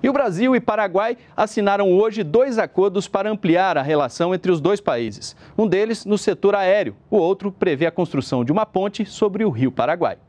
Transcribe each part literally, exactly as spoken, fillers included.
E o Brasil e Paraguai assinaram hoje dois acordos para ampliar a relação entre os dois países. Um deles no setor aéreo, o outro prevê a construção de uma ponte sobre o Rio Paraguai.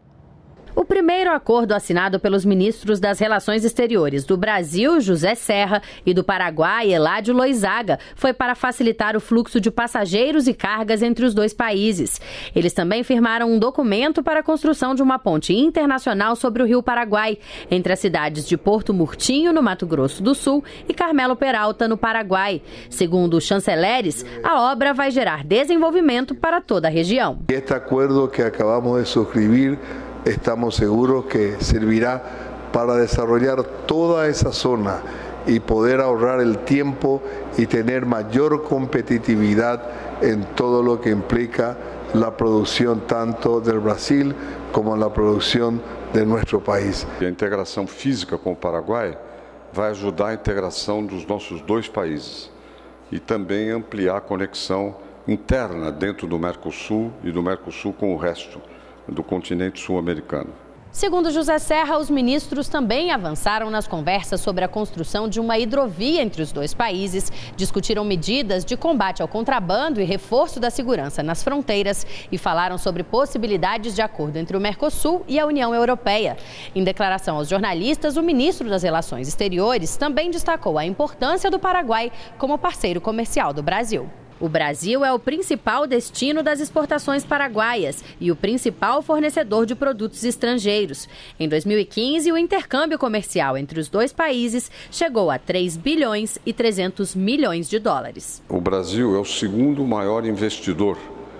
O primeiro acordo assinado pelos ministros das Relações Exteriores do Brasil, José Serra, e do Paraguai, Eládio Loizaga, foi para facilitar o fluxo de passageiros e cargas entre os dois países. Eles também firmaram um documento para a construção de uma ponte internacional sobre o Rio Paraguai, entre as cidades de Porto Murtinho, no Mato Grosso do Sul, e Carmelo Peralta, no Paraguai. Segundo os chanceleres, a obra vai gerar desenvolvimento para toda a região. Este acordo que acabamos de suscribir, estamos seguros que servirá para desarrollar toda esa zona y poder ahorrar el tiempo y tener mayor competitividad en todo lo que implica la producción tanto del Brasil como la producción de nuestro país. A integração física com o Paraguai vai ajudar a integração dos nossos dois países e também ampliar a conexão interna dentro do Mercosul e do Mercosul com o resto do continente sul-americano. Segundo José Serra, os ministros também avançaram nas conversas sobre a construção de uma hidrovia entre os dois países, discutiram medidas de combate ao contrabando e reforço da segurança nas fronteiras e falaram sobre possibilidades de acordo entre o Mercosul e a União Europeia. Em declaração aos jornalistas, o ministro das Relações Exteriores também destacou a importância do Paraguai como parceiro comercial do Brasil. O Brasil é o principal destino das exportações paraguaias e o principal fornecedor de produtos estrangeiros. Em dois mil e quinze, o intercâmbio comercial entre os dois países chegou a três bilhões e trezentos milhões de dólares. O Brasil é o segundo maior investidor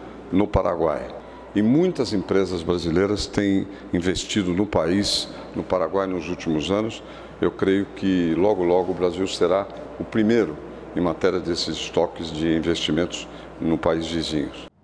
no Paraguai e muitas empresas brasileiras têm investido no país, no Paraguai, nos últimos anos. Eu creio que logo, logo o Brasil será o primeiro em matéria desses estoques de investimentos no país vizinhos.